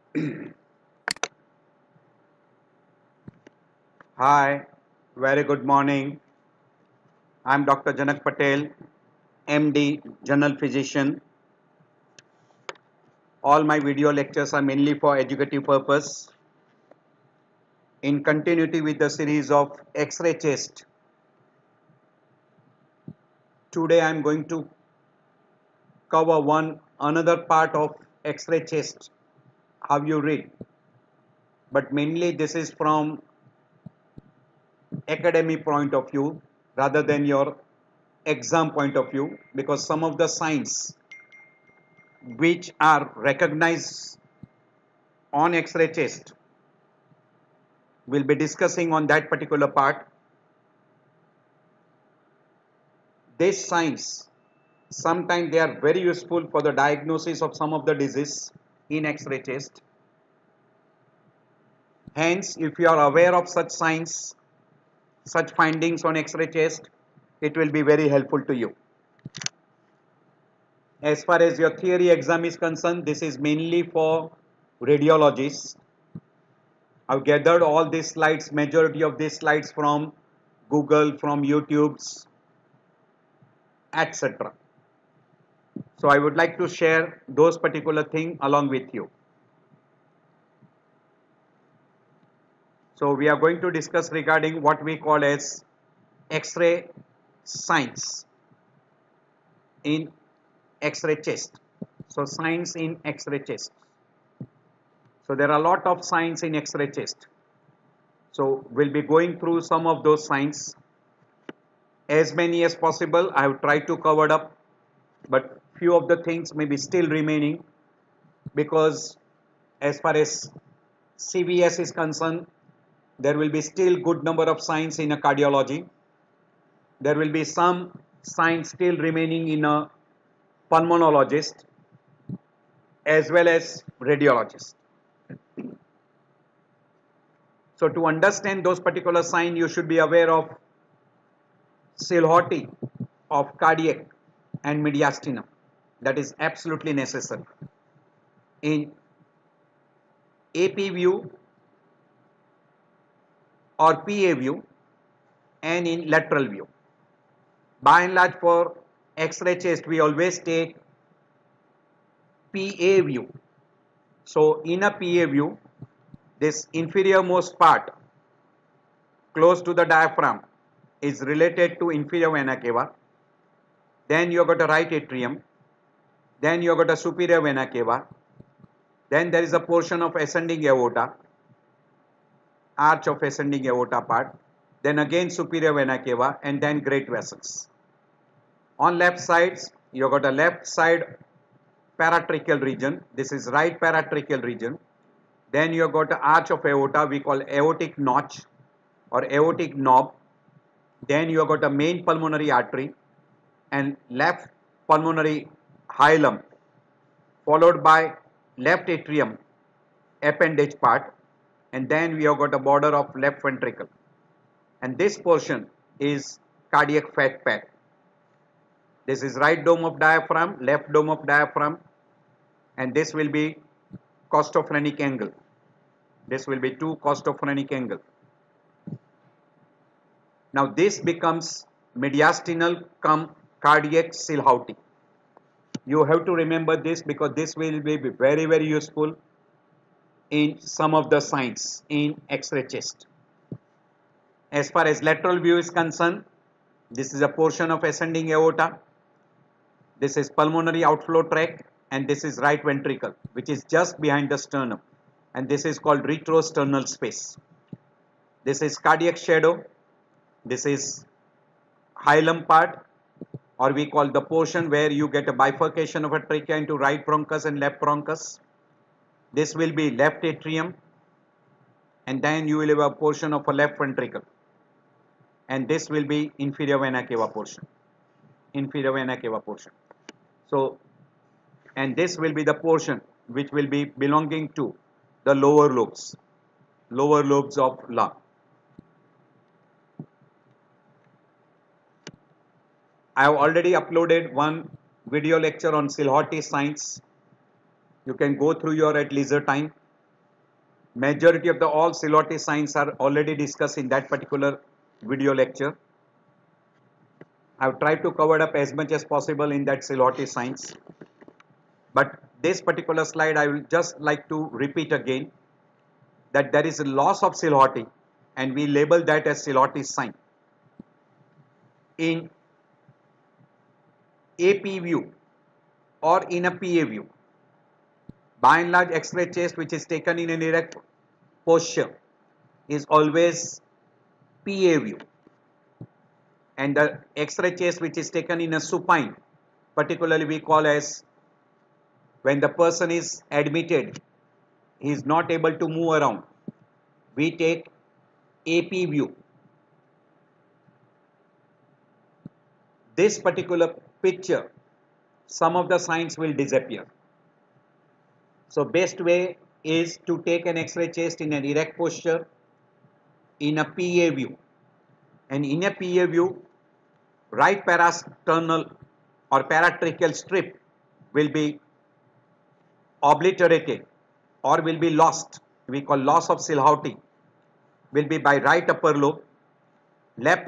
Hi, very good morning. I'm Dr. Janak Patel, MD, General Physician. All my video lectures are mainly for educative purpose. In continuity with the series of X-ray chest, today I'm going to cover another part of X-ray chest, how you read. But mainly this is from academic point of view rather than your exam point of view, because some of the signs which are recognized on X-ray chest, we'll be discussing on that particular part. These signs, sometimes they are very useful for the diagnosis of some of the disease in X-ray chest. Hence, if you are aware of such signs, such findings on X-ray chest, it will be very helpful to you. As far as your theory exam is concerned, this is mainly for radiologists. I've gathered all these slides, majority of these slides from Google, from YouTube's, etc. So I would like to share those particular things along with you. So we are going to discuss regarding what we call as X-ray science in X-ray chest. So science in X-ray chest. So there are a lot of signs in X-ray chest. So we'll be going through some of those signs. As many as possible, I have tried to cover up, but few of the things may be still remaining, because as far as CVS is concerned, there will be still good number of signs in a cardiology. There will be some signs still remaining in a pulmonologist as well as radiologist. So to understand those particular signs, you should be aware of Silhouette of cardiac and mediastinum. That is absolutely necessary. In AP view or PA view and in lateral view. By and large, for X-ray chest, we always take PA view. So in a PA view, this inferior most part close to the diaphragm is related to inferior vena cava. Then you have got a right atrium. Then you have got a superior vena cava. Then there is a portion of ascending aorta, arch of ascending aorta part. Then again superior vena cava, and then great vessels. On left sides, you have got a left side paratracheal region. This is right paratracheal region. Then you have got the arch of aorta, we call aortic notch or aortic knob. Then you have got a main pulmonary artery and left pulmonary hilum, followed by left atrium appendage part, and then we have got a border of left ventricle. And this portion is cardiac fat pad. This is right dome of diaphragm, left dome of diaphragm, and this will be costophrenic angle. This will be 2 costophrenic angle. Now this becomes mediastinal cum cardiac Silhouette. You have to remember this because this will be very useful in some of the signs in X-ray chest. As far as lateral view is concerned, this is a portion of ascending aorta. This is pulmonary outflow tract, and this is right ventricle, which is just behind the sternum, and this is called retrosternal space. This is cardiac shadow. This is hilum part, or we call the portion where you get a bifurcation of a trachea into right bronchus and left bronchus. This will be left atrium, and then you will have a portion of a left ventricle, and this will be inferior vena cava portion. Inferior vena cava portion. So, and this will be the portion which will be belonging to the lower lobes of lung. I have already uploaded one video lecture on Silhouette signs. You can go through your at leisure time. Majority of the all Silhouette signs are already discussed in that particular video lecture. I've tried to cover up as much as possible in that Silhouette signs. But this particular slide I will just like to repeat again that there is a loss of Silhouette and we label that as Silhouette sign. In AP view or in a PA view, by and large X-ray chest which is taken in an erect posture is always PA view, and the X-ray chest which is taken in a supine, particularly we call as when the person is admitted, he is not able to move around, we take AP view. This particular picture, some of the signs will disappear. So best way is to take an X-ray chest in an erect posture in a PA view, and in a PA view right parasternal or paratracheal strip will be obliterated or will be lost, we call loss of Silhouette, will be by right upper lobe. Left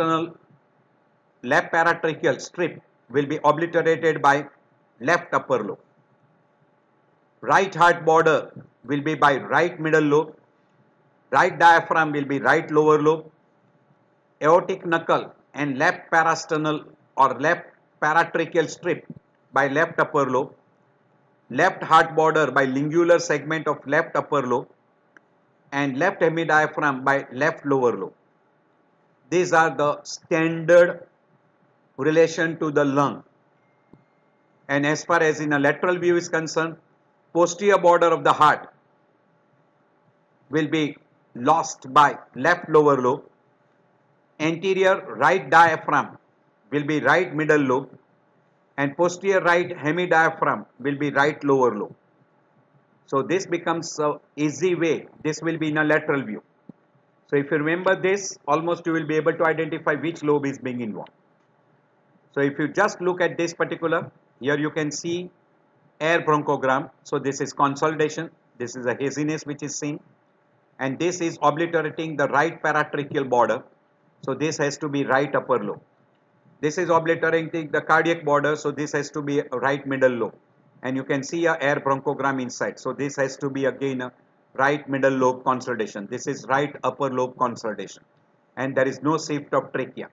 paratracheal strip will be obliterated by left upper lobe. Right heart border will be by right middle lobe. Right diaphragm will be right lower lobe. Aortic knuckle and left parasternal or left paratracheal strip by left upper lobe. Left heart border by lingular segment of left upper lobe, and left hemidiaphragm by left lower lobe. These are the standard relation to the lung. And as far as in a lateral view is concerned, posterior border of the heart will be lost by left lower lobe. Anterior right diaphragm will be right middle lobe, and posterior right hemidiaphragm will be right lower lobe. So this becomes an easy way. This will be in a lateral view. So if you remember this, almost you will be able to identify which lobe is being involved. So if you just look at this particular, here you can see air bronchogram. So this is consolidation. This is a haziness which is seen. And this is obliterating the right paratracheal border. So this has to be right upper lobe. This is obliterating the cardiac border. So this has to be right middle lobe. And you can see a air bronchogram inside. So this has to be again a right middle lobe consolidation. This is right upper lobe consolidation. And there is no shift of trachea.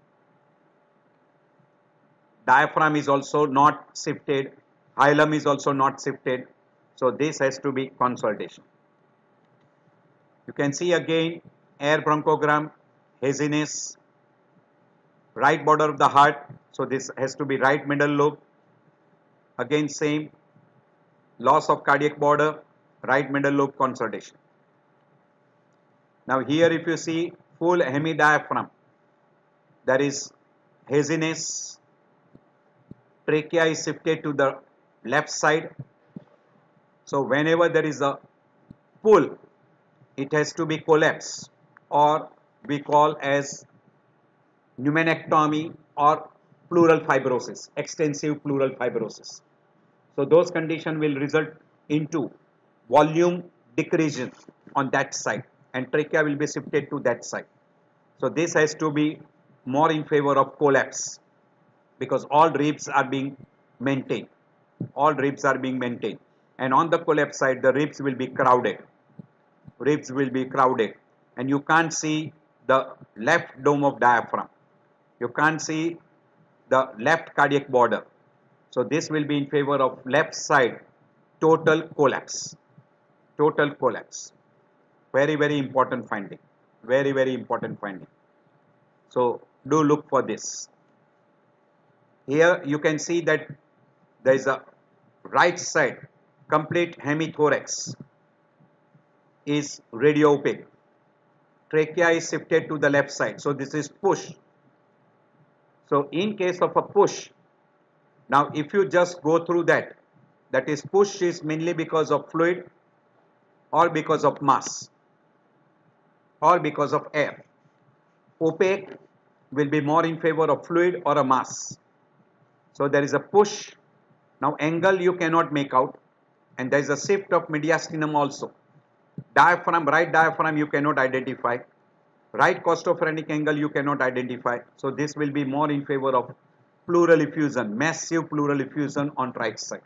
Diaphragm is also not shifted. Hilum is also not shifted. So this has to be consolidation. You can see again air bronchogram, haziness, right border of the heart. So this has to be right middle lobe. Again same, loss of cardiac border, right middle lobe consolidation. Now here if you see full hemidiaphragm, there is haziness, trachea is shifted to the left side. So whenever there is a pull, it has to be collapsed, or we call as pneumonectomy or pleural fibrosis, extensive pleural fibrosis. So those conditions will result into volume decrease on that side, and trachea will be shifted to that side. So this has to be more in favor of collapse, because all ribs are being maintained. All ribs are being maintained. And on the collapse side, the ribs will be crowded. Ribs will be crowded. And you can't see the left dome of diaphragm. You can't see the left cardiac border. So this will be in favor of left side total collapse. Total collapse. Very, very important finding. Very, very important finding. So do look for this. Here you can see that there is a right side complete hemithorax is radio-opaque. Trachea is shifted to the left side. So this is push. So in case of a push, now if you just go through that, that is push is mainly because of fluid or because of mass or because of air. Opaque will be more in favor of fluid or a mass. So there is a push. Now angle you cannot make out, and there is a shift of mediastinum also. Diaphragm, right diaphragm you cannot identify. Right costophrenic angle you cannot identify. So this will be more in favor of pleural effusion, massive pleural effusion on right side.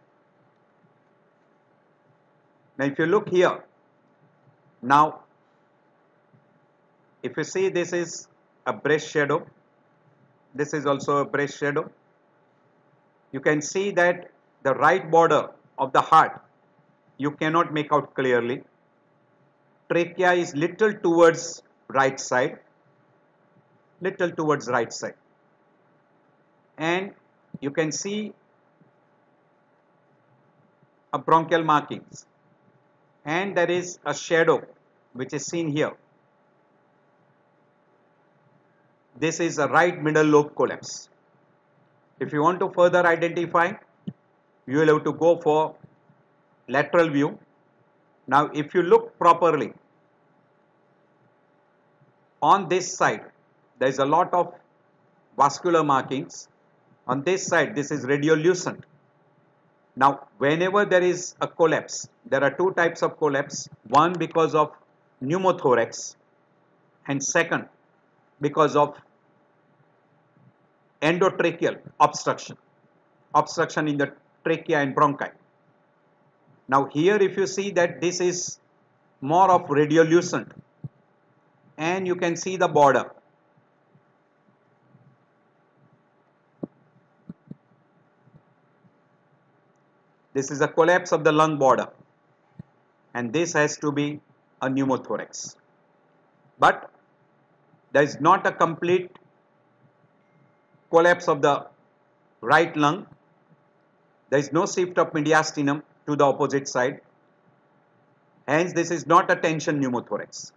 Now if you look here, now if you see, this is a breast shadow, this is also a breast shadow. You can see that the right border of the heart you cannot make out clearly. Trachea is little towards right side, little towards right side, and you can see a bronchial markings, and there is a shadow which is seen here. This is a right middle lobe collapse. If you want to further identify, you will have to go for lateral view. Now if you look properly, on this side there is a lot of vascular markings. On this side this is radiolucent. Now whenever there is a collapse, there are two types of collapse. One because of pneumothorax, and second because of endotracheal obstruction, obstruction in the trachea and bronchi. Now here if you see that this is more of radiolucent, and you can see the border. This is a collapse of the lung border, and this has to be a pneumothorax. But there is not a complete collapse of the right lung. There is no shift of mediastinum to the opposite side. Hence this is not a tension pneumothorax.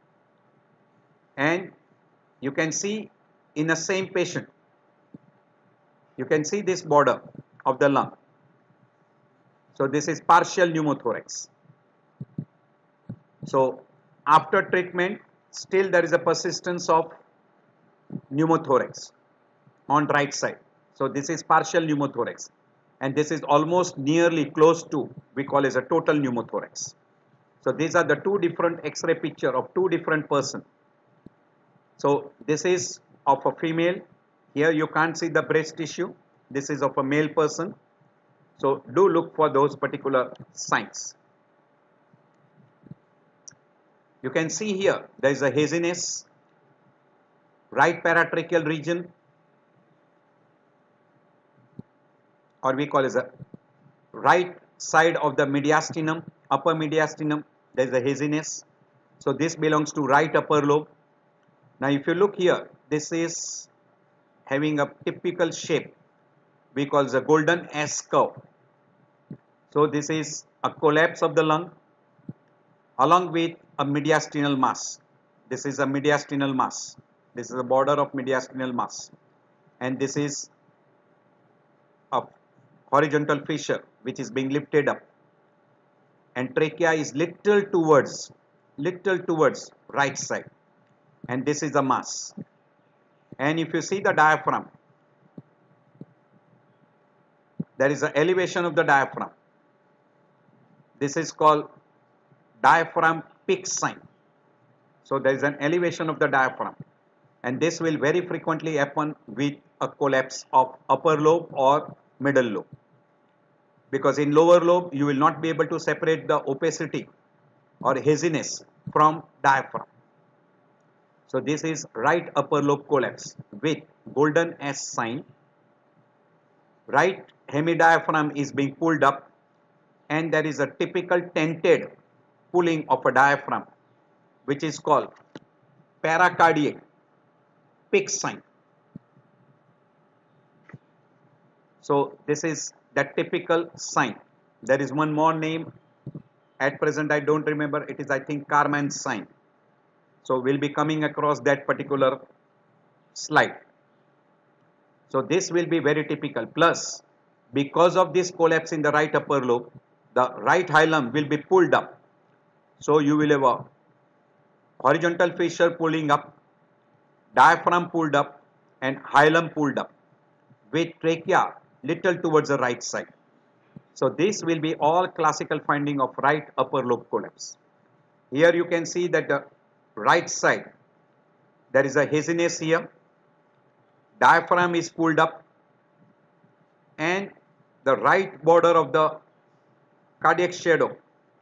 And you can see in the same patient, you can see this border of the lung. So this is partial pneumothorax. So after treatment, still there is a persistence of pneumothorax on right side. So this is partial pneumothorax, and this is almost nearly close to, we call as a total pneumothorax. So these are the two different X-ray picture of two different person. So this is of a female. Here you can't see the breast tissue. This is of a male person. So do look for those particular signs. You can see here there is a haziness, right paratracheal region, or we call as a right side of the mediastinum, upper mediastinum, there is a haziness. So this belongs to right upper lobe. Now if you look here, this is having a typical shape, we call the golden S curve. So this is a collapse of the lung along with a mediastinal mass. This is a mediastinal mass. This is a border of mediastinal mass, and this is a horizontal fissure which is being lifted up, and trachea is little towards right side, and this is a mass. And if you see the diaphragm, there is an elevation of the diaphragm. This is called diaphragm peak sign. So there is an elevation of the diaphragm, and this will very frequently happen with a collapse of upper lobe or middle lobe, because in lower lobe you will not be able to separate the opacity or haziness from diaphragm. So this is right upper lobe collapse with golden S sign. Right hemidiaphragm is being pulled up, and there is a typical tented pulling of a diaphragm which is called paracardiac peak sign. So this is that typical sign. There is one more name, at present I don't remember, it is I think Karman sign. So we'll be coming across that particular slide. So this will be very typical. Plus, because of this collapse in the right upper lobe, the right hilum will be pulled up. So you will have a horizontal fissure pulling up, diaphragm pulled up, and hilum pulled up, with trachea little towards the right side. So this will be all classical finding of right upper lobe collapse. Here you can see that the right side, there is a haziness here, diaphragm is pulled up, and the right border of the cardiac shadow,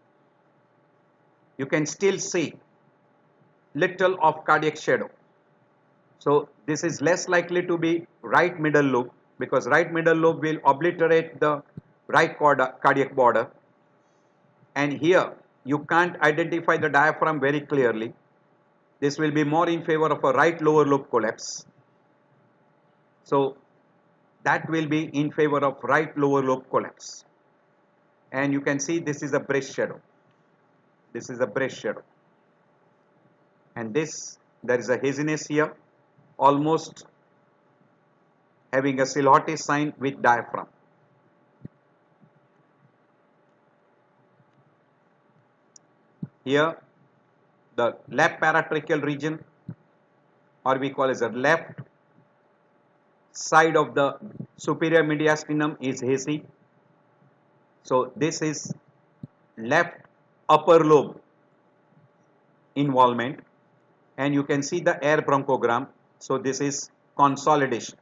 you can still see little of cardiac shadow. So this is less likely to be right middle lobe, because right middle lobe will obliterate the right cardiac border, and here you can't identify the diaphragm very clearly. This will be more in favor of a right lower lobe collapse. So that will be in favor of right lower lobe collapse. And you can see this is a breast shadow. This is a breast shadow. And this, there is a haziness here, almost having a Silhouette sign with diaphragm. Here, the left paratracheal region, or we call as a left side of the superior mediastinum, is hazy. So this is left upper lobe involvement, and you can see the air bronchogram. So this is consolidation.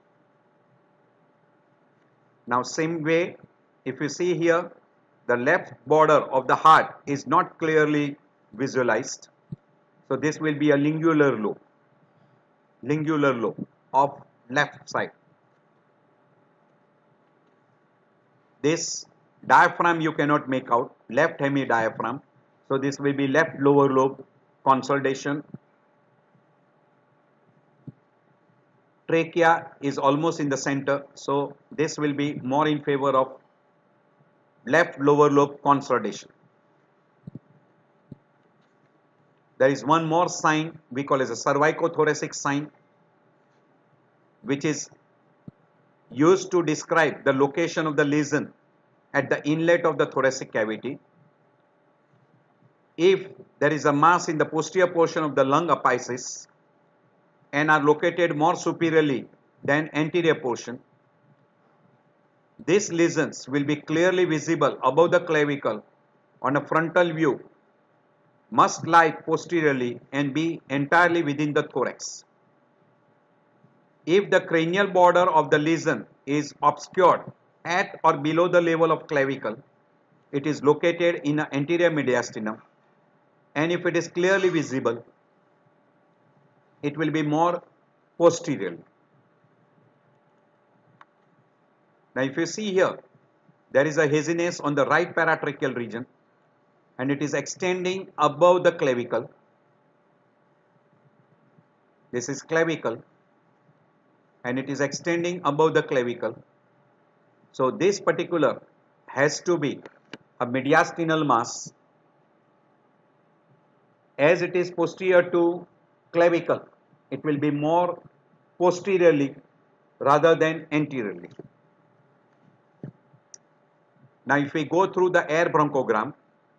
Now same way, if you see here, the left border of the heart is not clearly visualized. So this will be a lingular lobe of left side. This diaphragm you cannot make out, left hemidiaphragm. So this will be left lower lobe consolidation. Trachea is almost in the center, so this will be more in favor of left lower lobe consolidation. There is one more sign we call as a cervicothoracic sign, which is used to describe the location of the lesion at the inlet of the thoracic cavity. If there is a mass in the posterior portion of the lung apices and are located more superiorly than anterior portion, these lesions will be clearly visible above the clavicle on a frontal view, must lie posteriorly and be entirely within the thorax. If the cranial border of the lesion is obscured at or below the level of clavicle, it is located in the anterior mediastinum, and if it is clearly visible, it will be more posteriorly. Now if you see here, there is a haziness on the right paratracheal region, and it is extending above the clavicle. This is clavicle, and it is extending above the clavicle. So this particular has to be a mediastinal mass, as it is posterior to clavicle. It will be more posteriorly rather than anteriorly. Now if we go through the air bronchogram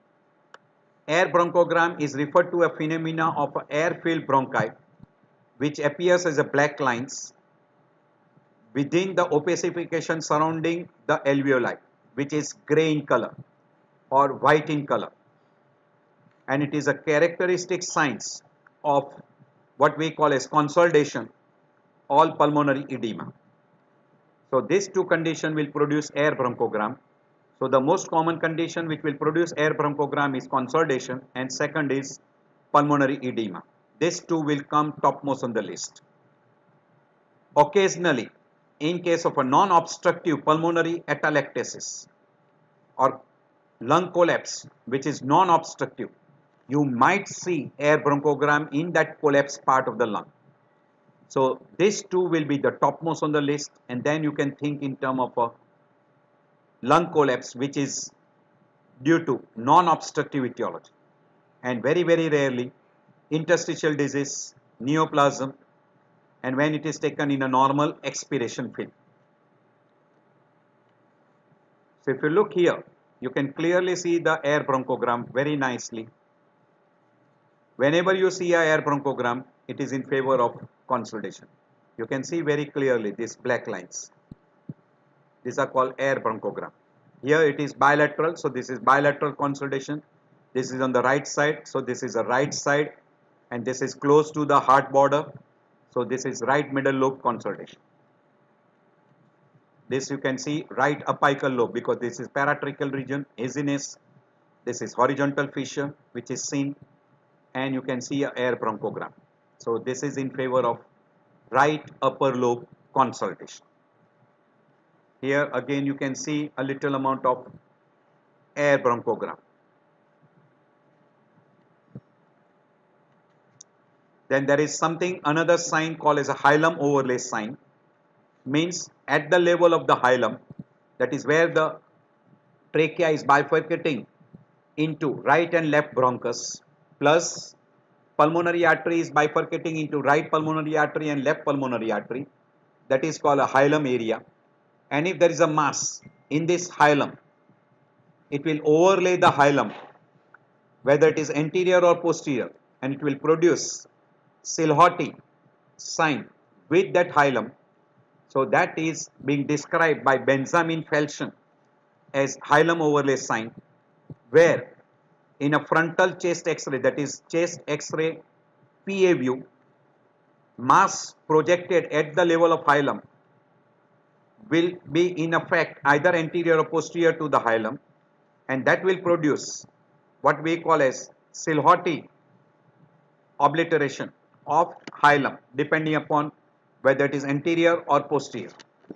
is referred to a phenomena of air-filled bronchi, which appears as a black lines within the opacification surrounding the alveoli, which is gray in color or white in color, and it is a characteristic signs of what we call as consolidation or pulmonary edema. So these two conditions will produce air bronchogram. So the most common condition which will produce air bronchogram is consolidation, and second is pulmonary edema. These two will come topmost on the list. Occasionally, in case of a non-obstructive pulmonary atelectasis or lung collapse, which is non-obstructive, you might see air bronchogram in that collapsed part of the lung. So these two will be the topmost on the list, and then you can think in terms of a lung collapse which is due to non-obstructive etiology, and very rarely interstitial disease, neoplasm, and when it is taken in a normal expiration film. So if you look here, you can clearly see the air bronchogram very nicely. Whenever you see a air bronchogram, it is in favor of consolidation. You can see very clearly these black lines. These are called air bronchogram. Here it is bilateral, so this is bilateral consolidation. This is on the right side, so this is the right side, and this is close to the heart border, so this is right middle lobe consolidation. This you can see right apical lobe, because this is paratracheal region, haziness. This is horizontal fissure which is seen, and you can see a air bronchogram. So this is in favor of right upper lobe consolidation. Here again you can see a little amount of air bronchogram. Then there is something, another sign called as a hilum overlay sign. Means at the level of the hilum, that is where the trachea is bifurcating into right and left bronchus, plus pulmonary artery is bifurcating into right pulmonary artery and left pulmonary artery. That is called a hilum area. And if there is a mass in this hilum, it will overlay the hilum, whether it is anterior or posterior, and it will produce Silhouette sign with that hilum. So that is being described by Benjamin Felsen as hilum overlay sign, where in a frontal chest X-ray, that is chest X-ray PA view, mass projected at the level of hilum will be in effect either anterior or posterior to the hilum, and that will produce what we call as Silhouette obliteration of hilum, depending upon whether it is anterior or posterior.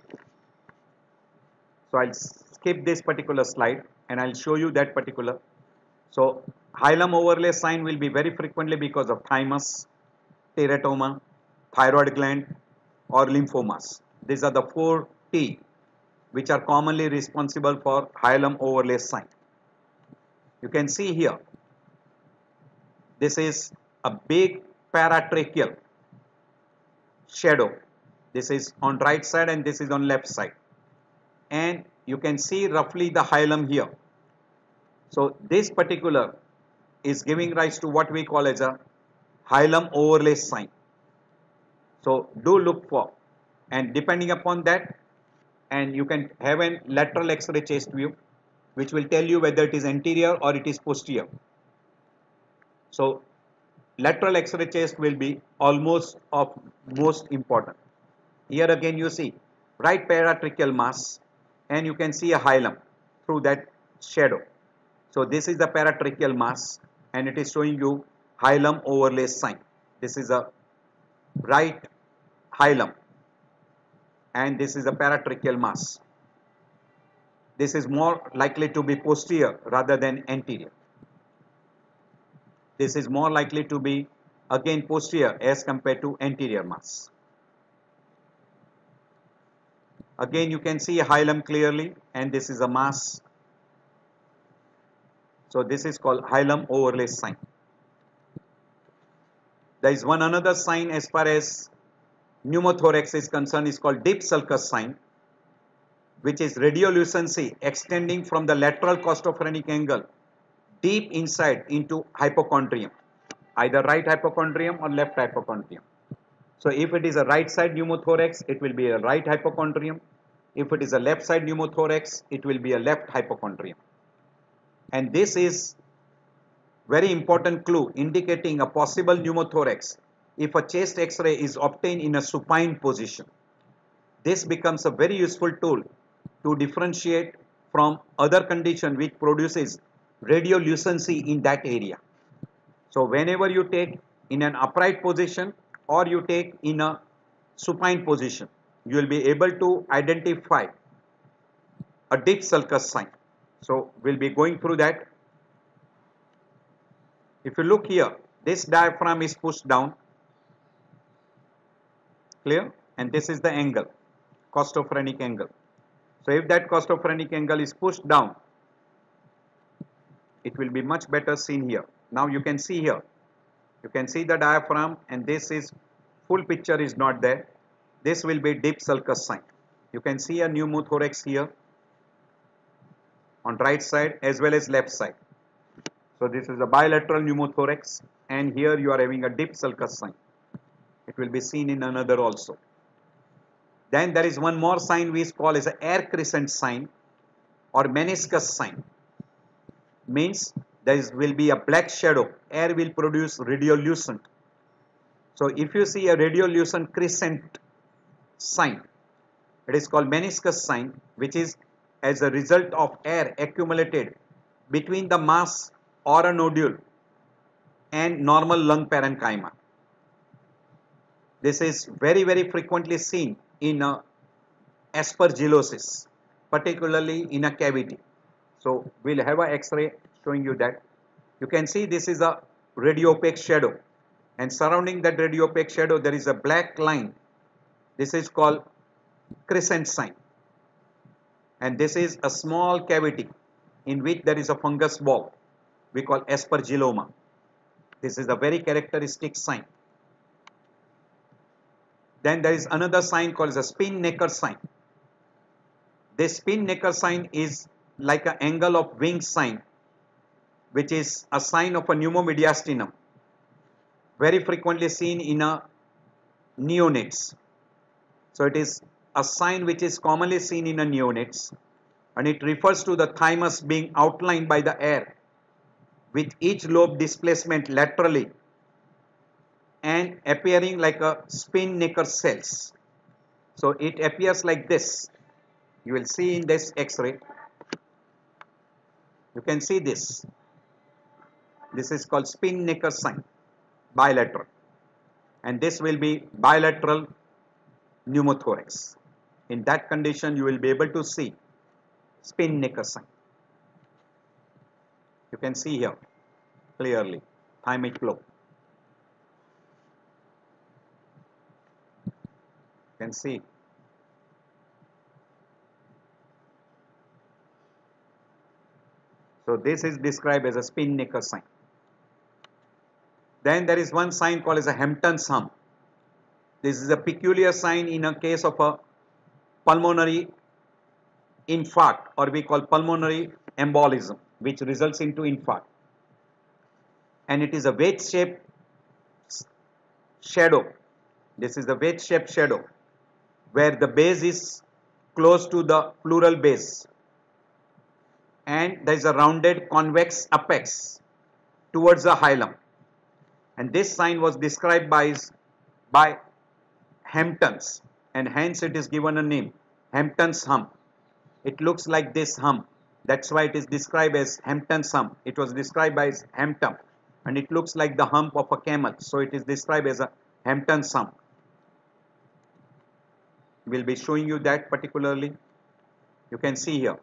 So I'll skip this particular slide and I'll show you that particular. So hilum overlay sign will be very frequently because of thymus, teratoma, thyroid gland, or lymphomas. These are the 4 T which are commonly responsible for hilum overlay sign. You can see here, this is a big paratracheal shadow. This is on right side and this is on left side, and you can see roughly the hilum here. So this particular is giving rise to what we call as a hilum overlay sign. So do look for, and depending upon that, and you can have a lateral X-ray chest view which will tell you whether it is anterior or it is posterior. So lateral X-ray chest will be almost of most important. Here again you see right paratracheal mass, and you can see a hilum through that shadow. So this is the paratracheal mass, and it is showing you hilum overlay sign. This is a right hilum, and this is a paratracheal mass. This is more likely to be posterior rather than anterior. This is more likely to be again posterior as compared to anterior mass. Again you can see a hilum clearly, and this is a mass. So this is called hilum overlay sign. There is one another sign as far as pneumothorax is concerned, is called deep sulcus sign, which is radiolucency extending from the lateral costophrenic angle deep inside into hypochondrium, either right hypochondrium or left hypochondrium. So if it is a right side pneumothorax, it will be a right hypochondrium. If it is a left side pneumothorax, it will be a left hypochondrium. And this is very important clue indicating a possible pneumothorax if a chest X-ray is obtained in a supine position. This becomes a very useful tool to differentiate from other condition which produces radiolucency in that area. So whenever you take in an upright position or you take in a supine position, you will be able to identify a deep sulcus sign. So we'll be going through that. If you look here, this diaphragm is pushed down, clear, and this is the angle, costophrenic angle. So if that costophrenic angle is pushed down, it will be much better seen here. Now you can see here, you can see the diaphragm, and this is full picture is not there. This will be deep sulcus sign. You can see a pneumothorax here on right side as well as left side. So this is a bilateral pneumothorax, and here you are having a deep sulcus sign. It will be seen in another also. Then there is one more sign we call as a air crescent sign or meniscus sign. Means will be a black shadow. Air will produce radiolucent. So if you see a radiolucent crescent sign, it is called meniscus sign, which is as a result of air accumulated between the mass or a nodule and normal lung parenchyma. This is very frequently seen in aspergillosis, particularly in a cavity. So we'll have an X-ray showing you that. You can see this is a radiopaque shadow, and surrounding that radiopaque shadow there is a black line. This is called crescent sign, and this is a small cavity in which there is a fungus ball we call aspergilloma. This is a very characteristic sign. Then there is another sign called as a spin-necker sign. This spin-necker sign is like an angle of wing sign, which is a sign of a pneumomediastinum, very frequently seen in a neonates. So it is a sign which is commonly seen in a neonates, and it refers to the thymus being outlined by the air with each lobe displacement laterally and appearing like a spin-necker cells. So it appears like this. You will see in this X-ray. You can see this. This is called spin-necker sign, bilateral, and this will be bilateral pneumothorax. In that condition, you will be able to see spin-necker sign. You can see here clearly thymic lobe. You can see. So this is described as a spin-necker sign. Then there is one sign called as a Hampton's hump. This is a peculiar sign in a case of a pulmonary infarct, or we call pulmonary embolism, which results into infarct. And it is a wedge-shaped shadow. This is the wedge-shaped shadow where the base is close to the pleural base, and there is a rounded convex apex towards the hilum. And this sign was described by Hampton's, and hence it is given a name, Hampton's hump. It looks like this hump. That's why it is described as Hampton's hump. It was described by Hampton, and it looks like the hump of a camel. So it is described as a Hampton's hump. We'll be showing you that particularly. You can see here.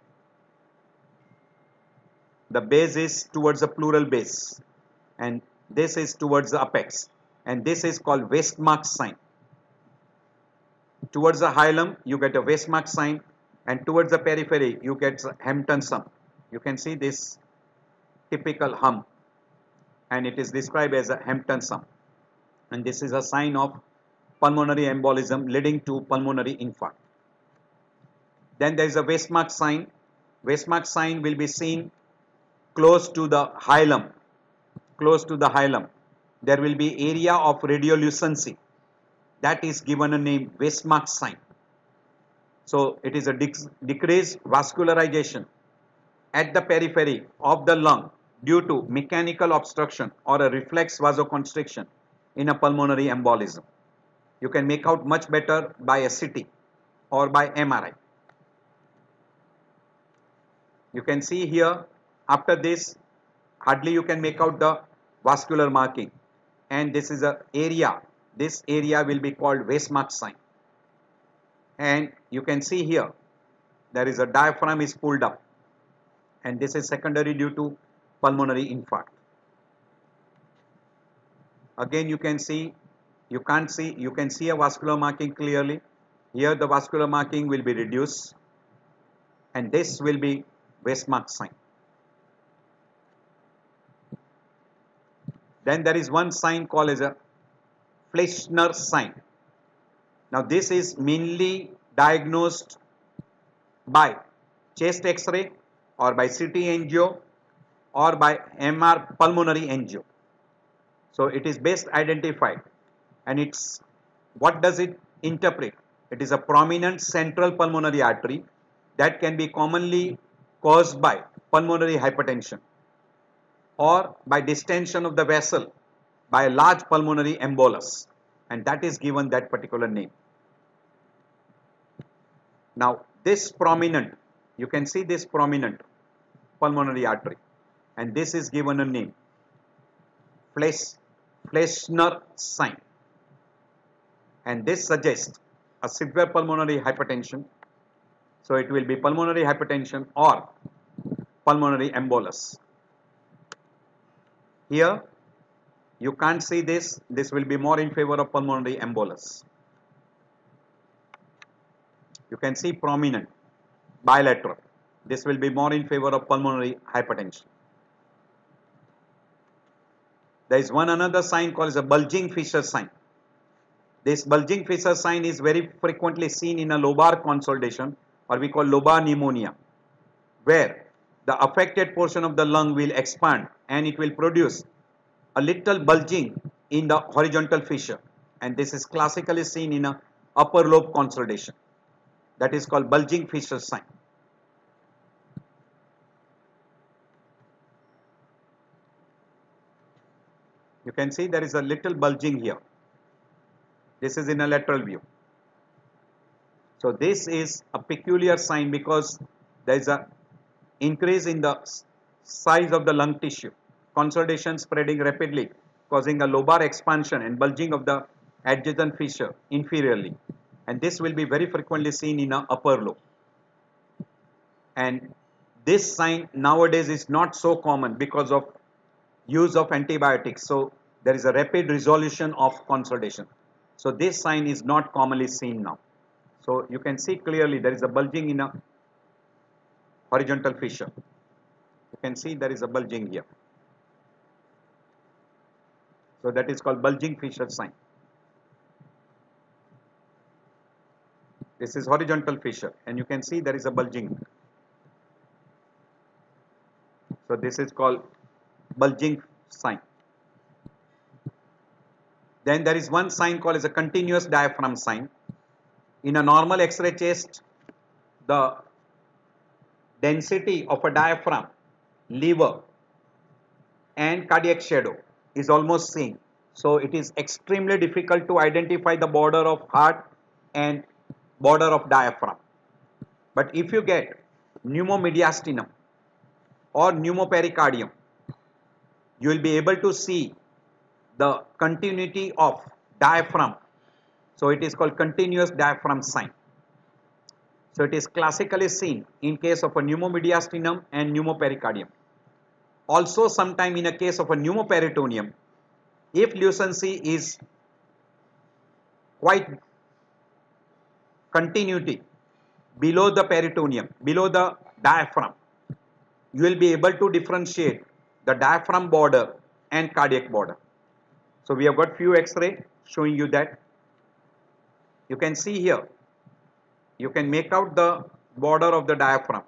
The base is towards the pleural base, and this is towards the apex, and this is called Westmark sign. Towards the hilum you get a Westmark sign, and towards the periphery you get Hampton's hump. You can see this typical hump, and it is described as a Hampton's hump, and this is a sign of pulmonary embolism leading to pulmonary infarct. Then there is a Westmark sign. Westmark sign will be seen close to the hilum. Close to the hilum there will be area of radiolucency, that is given a name Westmark sign. So it is a decreased vascularization at the periphery of the lung due to mechanical obstruction or a reflex vasoconstriction in a pulmonary embolism. You can make out much better by a CT or by MRI. You can see here, after this hardly you can make out the vascular marking, and this is a area. This area will be called Westmark sign, and you can see here there is a diaphragm is pulled up, and this is secondary due to pulmonary infarct. Again you can see, you can see a vascular marking clearly. Here the vascular marking will be reduced, and this will be Westmark sign. Then there is one sign called as a Fleischner sign. Now this is mainly diagnosed by chest X-ray or by CT angio or by MR pulmonary angio. So it is best identified, and it's, what does it interpret? It is a prominent central pulmonary artery that can be commonly caused by pulmonary hypertension. or by distension of the vessel by a large pulmonary embolus, and that is given that particular name. Now this prominent, you can see this prominent pulmonary artery, and this is given a name, Fleischner sign, and this suggests a severe pulmonary hypertension. So it will be pulmonary hypertension or pulmonary embolus. Here you can't see this, this will be more in favor of pulmonary embolus. You can see prominent bilateral, this will be more in favor of pulmonary hypertension. There is one another sign called as a bulging fissure sign. This bulging fissure sign is very frequently seen in a lobar consolidation, or we call lobar pneumonia, where the affected portion of the lung will expand and it will produce a little bulging in the horizontal fissure, and this is classically seen in a upper lobe consolidation. That is called bulging fissure sign. You can see there is a little bulging here. This is in a lateral view. So this is a peculiar sign because there is a increase in the size of the lung tissue, consolidation spreading rapidly, causing a lobar expansion and bulging of the adjacent fissure inferiorly, and this will be very frequently seen in a upper lobe. And this sign nowadays is not so common because of use of antibiotics, so there is a rapid resolution of consolidation. So this sign is not commonly seen now. So you can see clearly there is a bulging in a horizontal fissure. You can see there is a bulging here. So that is called bulging fissure sign. This is horizontal fissure and you can see there is a bulging. So this is called bulging sign. Then there is one sign called as a continuous diaphragm sign. In a normal X-ray chest, the density of a diaphragm, lever and cardiac shadow is almost same. So it is extremely difficult to identify the border of heart and border of diaphragm. But if you get pneumomediastinum or pneumopericardium, you will be able to see the continuity of diaphragm. So it is called continuous diaphragm sign. So it is classically seen in case of a pneumomediastinum and pneumopericardium. Also sometime in a case of a pneumoperitoneum, if lucency is quite continuity below the peritoneum, below the diaphragm, you will be able to differentiate the diaphragm border and cardiac border. So we have got few X-ray showing you that. You can see here, you can make out the border of the diaphragm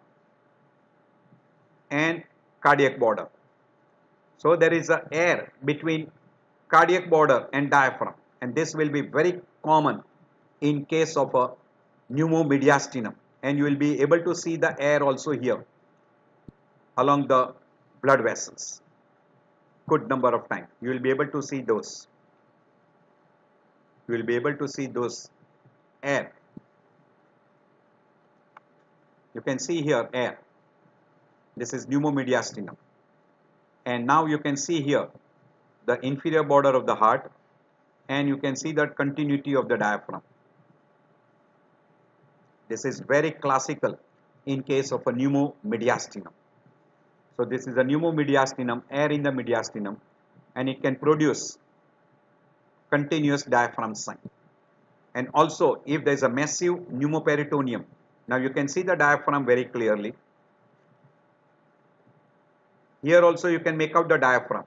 and cardiac border. So there is a air between cardiac border and diaphragm, and this will be very common in case of a pneumomediastinum, and you will be able to see the air also here along the blood vessels. Good number of times you will be able to see those. You will be able to see those air. You can see here air. This is pneumomediastinum. And now you can see here the inferior border of the heart, and you can see that continuity of the diaphragm. This is very classical in case of a pneumomediastinum. So this is a pneumomediastinum, air in the mediastinum, and it can produce continuous diaphragm sign. And also if there is a massive pneumoperitoneum, now you can see the diaphragm very clearly. Here also you can make out the diaphragm.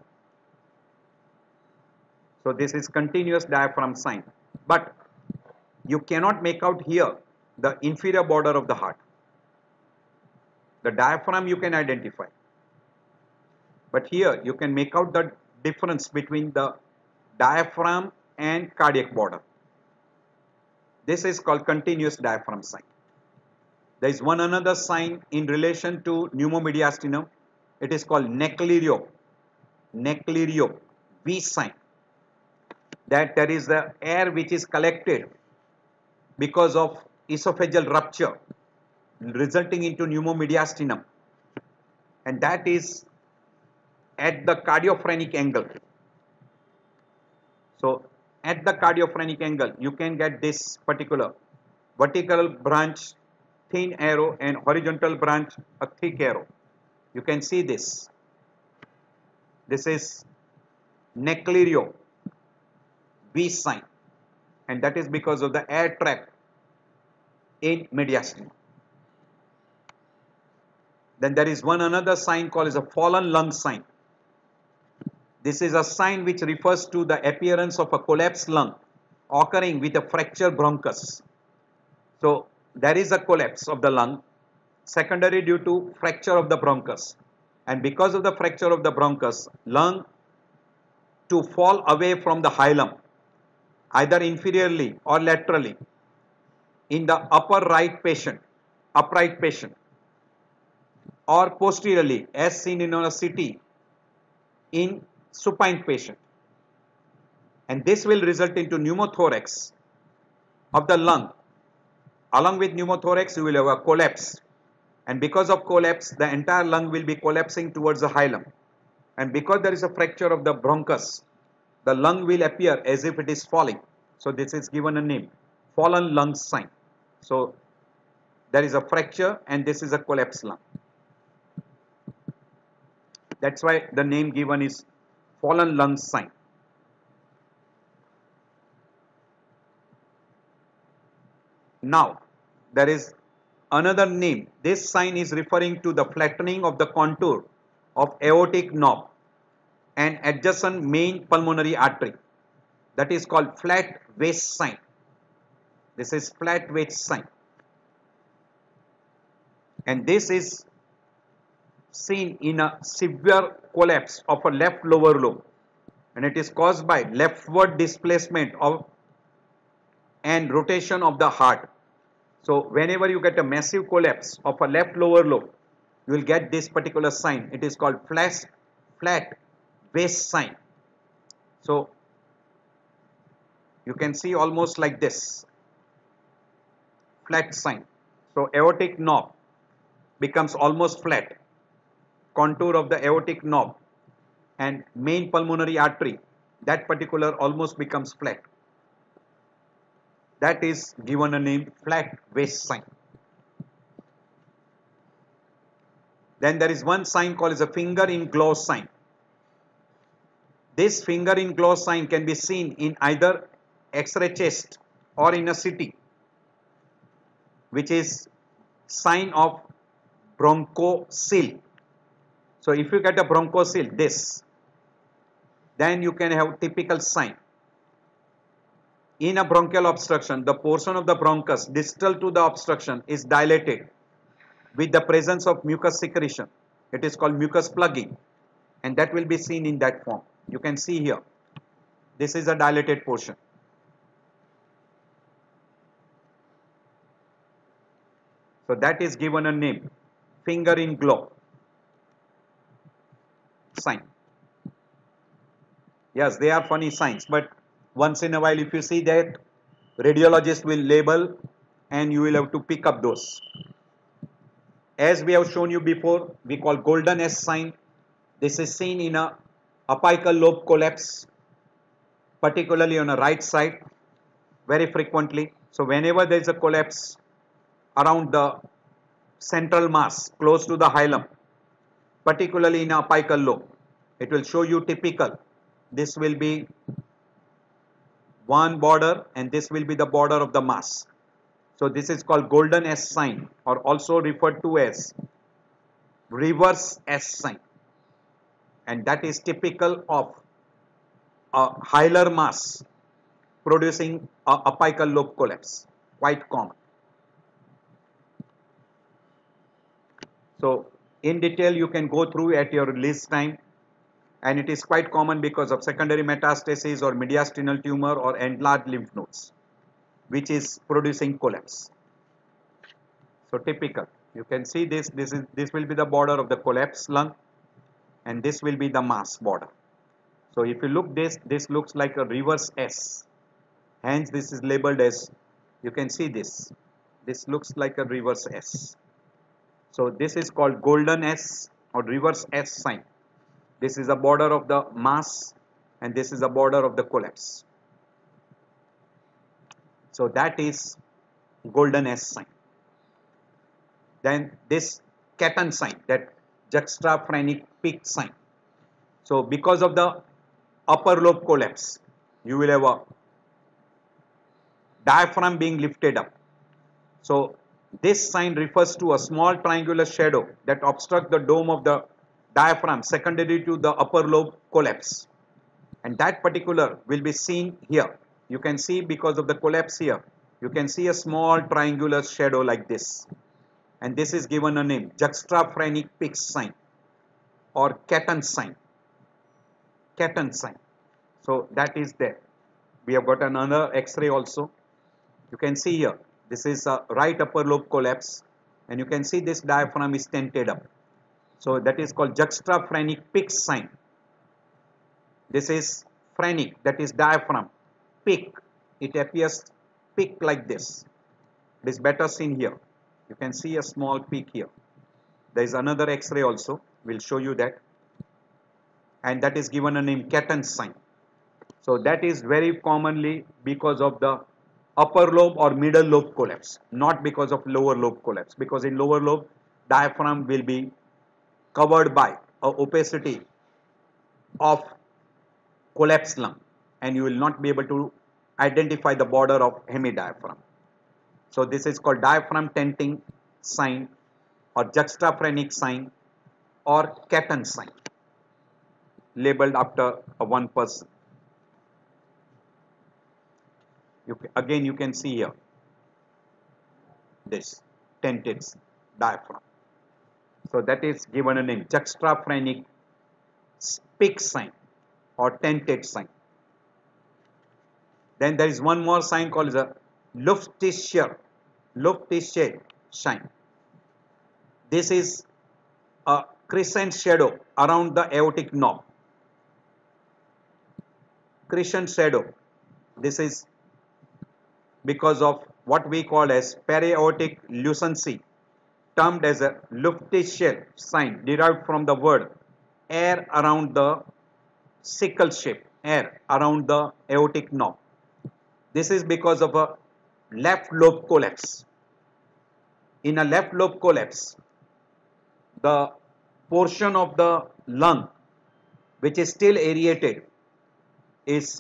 So this is continuous diaphragm sign, but you cannot make out here the inferior border of the heart. The diaphragm you can identify, but here you can make out the difference between the diaphragm and cardiac border. This is called continuous diaphragm sign. There is one another sign in relation to pneumomediastinum. It is called Necklerio Necklerio V sign, that there is the air which is collected because of esophageal rupture resulting into pneumomediastinum, and that is at the cardiophrenic angle. So at the cardiophrenic angle you can get this particular vertical branch thin arrow and horizontal branch a thick arrow. You can see this. This is Necklerio V sign, and that is because of the air trap in mediastinum. Then there is one another sign called as a fallen lung sign. This is a sign which refers to the appearance of a collapsed lung occurring with a fractured bronchus. So there is a collapse of the lung secondary due to fracture of the bronchus, and because of the fracture of the bronchus, lung to fall away from the hilum either inferiorly or laterally in the upright patient, or posteriorly as seen in a CT in supine patient, and this will result into pneumothorax of the lung. Along with pneumothorax you will have a collapse, and because of collapse the entire lung will be collapsing towards the hilum, and because there is a fracture of the bronchus the lung will appear as if it is falling. So this is given a name, fallen lung sign. So there is a fracture and this is a collapsed lung. That's why the name given is fallen lung sign. Now there is another name. This sign is referring to the flattening of the contour of aortic knob and adjacent main pulmonary artery. That is called flat waist sign. This is flat waist sign, and this is seen in a severe collapse of a left lower lobe, and it is caused by leftward displacement of and rotation of the heart. So whenever you get a massive collapse of a left lower lobe, you will get this particular sign. It is called flat waist sign. So you can see almost like this, flat sign. So aortic knob becomes almost flat, contour of the aortic knob and main pulmonary artery, that particular almost becomes flat. That is given a name, flat waist sign. Then there is one sign called as a finger in glove sign. This finger in glove sign can be seen in either X-ray chest or in a CT, which is sign of bronchosil. So if you get a bronchosil, this, then you can have typical sign. In a bronchial obstruction, the portion of the bronchus distal to the obstruction is dilated with the presence of mucus secretion. It is called mucus plugging, and that will be seen in that form. You can see here, this is a dilated portion. So that is given a name, finger in glove sign. Yes, they are funny signs, but once in a while if you see that, radiologist will label and you will have to pick up those. As we have shown you before, we call golden S sign. This is seen in a apical lobe collapse, particularly on the right side, very frequently. So whenever there is a collapse around the central mass close to the hilum, particularly in apical lobe, it will show you typical. This will be one border and this will be the border of the mass. So this is called golden S sign, or also referred to as reverse S sign, and that is typical of a hilar mass producing a apical lobe collapse, quite common. So in detail you can go through at your leisure time, and it is quite common because of secondary metastasis or mediastinal tumor or enlarged lymph nodes which is producing collapse. So typical, you can see this will be the border of the collapsed lung, and this will be the mass border. So if you look this looks like a reverse S. Hence this is labeled as, you can see this. This looks like a reverse S. So this is called golden S or reverse S sign. This is the border of the mass and this is the border of the collapse. So that is golden S sign. Then this Caton sign, that juxtaphrenic peak sign. So because of the upper lobe collapse, you will have a diaphragm being lifted up. So this sign refers to a small triangular shadow that obstructs the dome of the diaphragm secondary to the upper lobe collapse. And that particular will be seen here. You can see because of the collapse here, you can see a small triangular shadow like this. And this is given a name, juxtaphrenic peak sign or Caton sign. Caton sign. So that is there. We have got another X-ray also. You can see here, this is a right upper lobe collapse and you can see this diaphragm is tented up. So that is called juxtaphrenic peak sign. This is phrenic, that is diaphragm. Peak, it appears peak like this. It is better seen here. You can see a small peak here. There is another X-ray also. We'll show you that. And that is given a name Caton sign. So that is very commonly because of the upper lobe or middle lobe collapse, not because of lower lobe collapse. Because in lower lobe, diaphragm will be covered by a opacity of collapsed lung and you will not be able to identify the border of hemidiaphragm. So this is called diaphragm tenting sign or juxtaphrenic sign or Caton sign, labeled after one person. Again you can see here this tented diaphragm. So that is given a name, juxtaphrenic peak sign or tented sign. Then there is one more sign called the Luftischer sign. This is a crescent shadow around the aortic knob. Crescent shadow. This is because of what we call as periaortic lucency, termed as a Luftischer sign, derived from the word air around the sickle shape, air around the aortic knob. This is because of a left lobe collapse. In a left lobe collapse, the portion of the lung which is still aerated is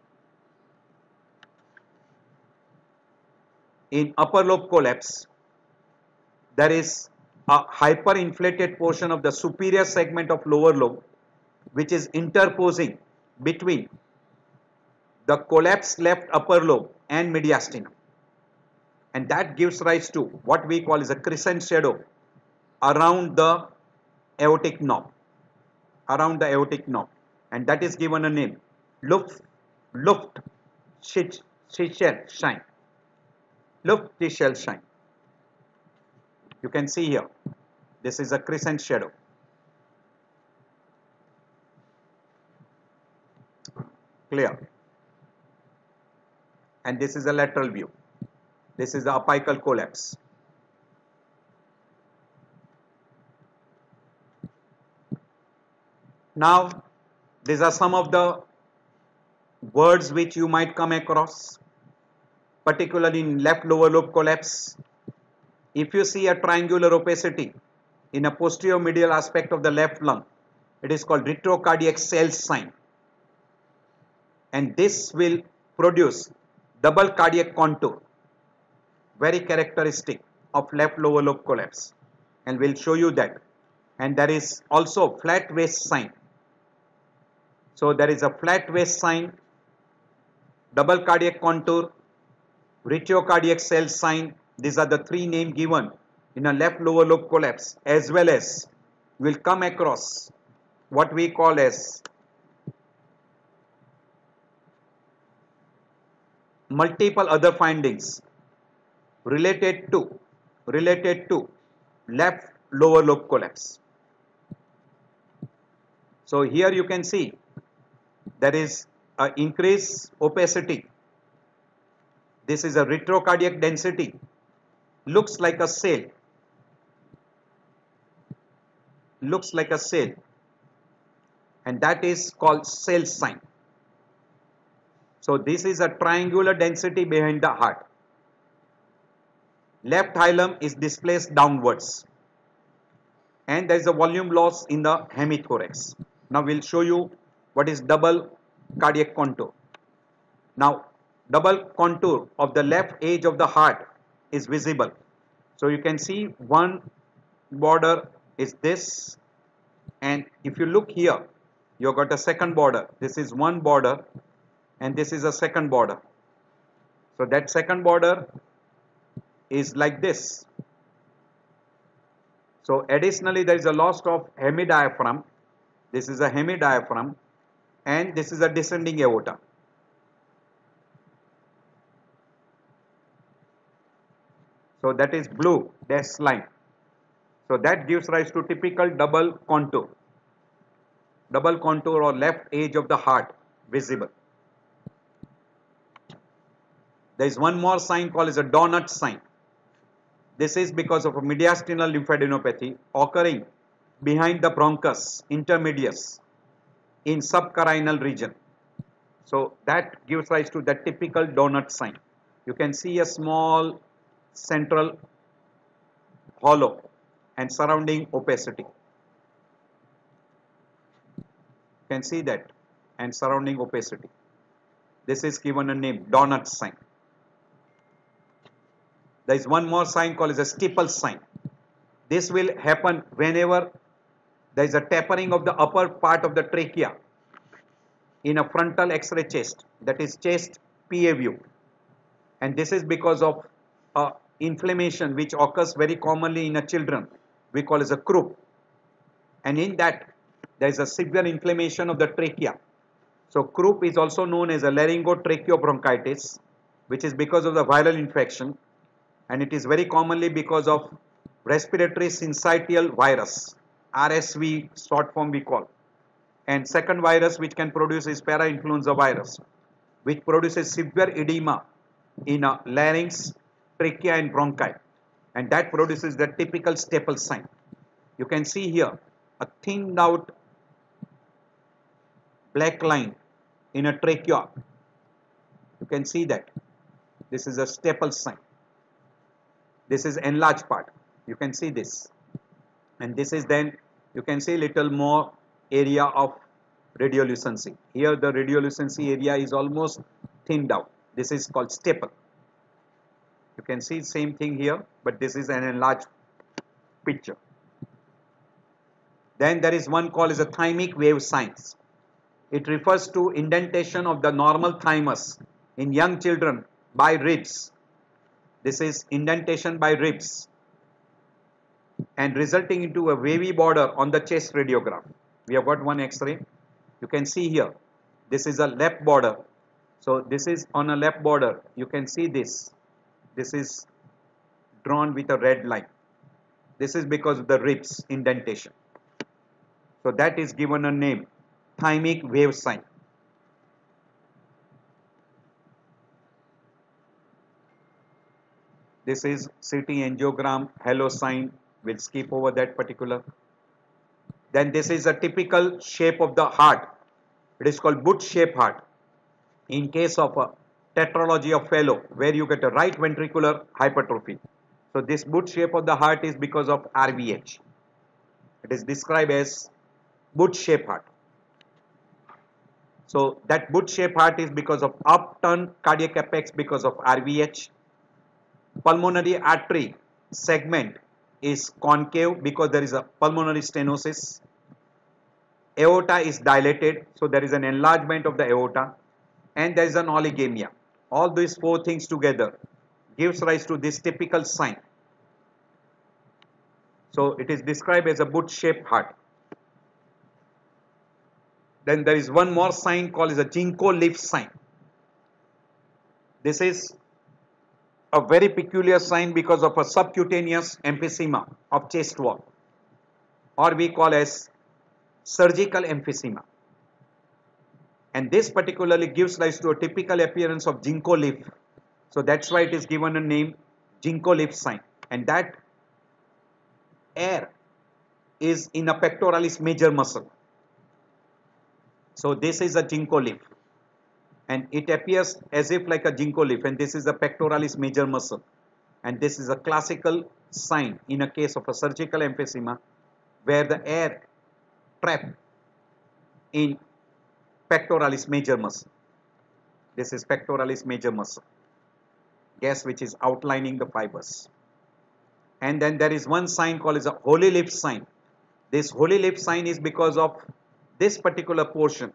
in upper lobe collapse. There is a hyperinflated portion of the superior segment of lower lobe which is interposing between the collapsed left upper lobe and mediastinum, and that gives rise to what we call as a crescent shadow around the aortic knob, and that is given a name, Luftischer sign. Luftischer sign. You can see here, this is a crescent shadow. Clear? And this is a lateral view. This is the apical collapse. Now, these are some of the words which you might come across, particularly in left lower lobe collapse. If you see a triangular opacity in a posterior medial aspect of the left lung, it is called retrocardiac cell sign, and this will produce double cardiac contour, very characteristic of left lower lobe collapse, and we'll show you that. And there is also flat waist sign. So there is a flat waist sign, double cardiac contour, retrocardiac cell sign. These are the three names given in a left lower lobe collapse, as well as we'll come across what we call as multiple other findings related to left lower lobe collapse. So here you can see there is a increased opacity. This is a retrocardiac density, looks like a cell, and that is called cell sign. So this is a triangular density behind the heart. Left hilum is displaced downwards, and there is a volume loss in the hemithorax. Now we'll show you what is double cardiac contour. Now double contour of the left edge of the heart is visible. So you can see one border is this, and if you look here, you got a second border. This is one border, and this is a second border. So that second border is like this. So additionally, there is a loss of hemidiaphragm. This is a hemidiaphragm, and this is a descending aorta. So that is blue dashed line. So that gives rise to typical double contour or left edge of the heart visible. There is one more sign called as a donut sign. This is because of a mediastinal lymphadenopathy occurring behind the bronchus intermedius in subcarinal region. So that gives rise to the typical donut sign. You can see a small central hollow and surrounding opacity. You can see that, and surrounding opacity. This is given a name, donut sign. There is one more sign called as a steeple sign. This will happen whenever there is a tapering of the upper part of the trachea in a frontal X-ray chest, that is chest PA view. And this is because of inflammation which occurs very commonly in a children, we call as a croup. And in that, there is a severe inflammation of the trachea. So croup is also known as a laryngotracheobronchitis, which is because of the viral infection, and it is very commonly because of respiratory syncytial virus, RSV short form we call. And second virus which can produce is parainfluenza virus, which produces severe edema in larynx, trachea and bronchi, and that produces the typical staple sign. You can see here a thinned out black line in a trachea. You can see that. This is a staple sign. This is enlarged part. You can see this. And this is then, you can see little more area of radiolucency. Here the radiolucency area is almost thinned out. This is called staple. You can see same thing here, but this is an enlarged picture. Then there is one called as a thymic wave signs. It refers to indentation of the normal thymus in young children by ribs. This is indentation by ribs and resulting into a wavy border on the chest radiograph. We have got one X-ray. You can see here, this is a left border. So this is on a left border. You can see this. This is drawn with a red line. This is because of the ribs indentation. So that is given a name, thymic wave sign. This is CT angiogram, halo sign. We'll skip over that particular. Then this is a typical shape of the heart. It is called boot-shaped heart. In case of a tetralogy of Fallot, where you get a right ventricular hypertrophy. So this boot shape of the heart is because of RVH. It is described as boot-shaped heart. So that boot-shaped heart is because of upturned cardiac apex because of RVH. Pulmonary artery segment is concave because there is a pulmonary stenosis. Aorta is dilated, so there is an enlargement of the aorta, and there is an oligemia. All these four things together gives rise to this typical sign. So it is described as a boot-shaped heart. Then there is one more sign called as a ginkgo leaf sign. This is a very peculiar sign because of a subcutaneous emphysema of chest wall, or we call as surgical emphysema. and this particularly gives rise to a typical appearance of ginkgo leaf. So that's why it is given a name ginkgo leaf sign, and that air is in a pectoralis major muscle. So this is a ginkgo leaf, and it appears as if like a ginkgo leaf, and this is a pectoralis major muscle, and this is a classical sign in a case of a surgical emphysema where the air trapped in pectoralis major muscle. This is pectoralis major muscle, gas which is outlining the fibers. And then there is one sign called as a holy leaf sign. This holy leaf sign is because of this particular portion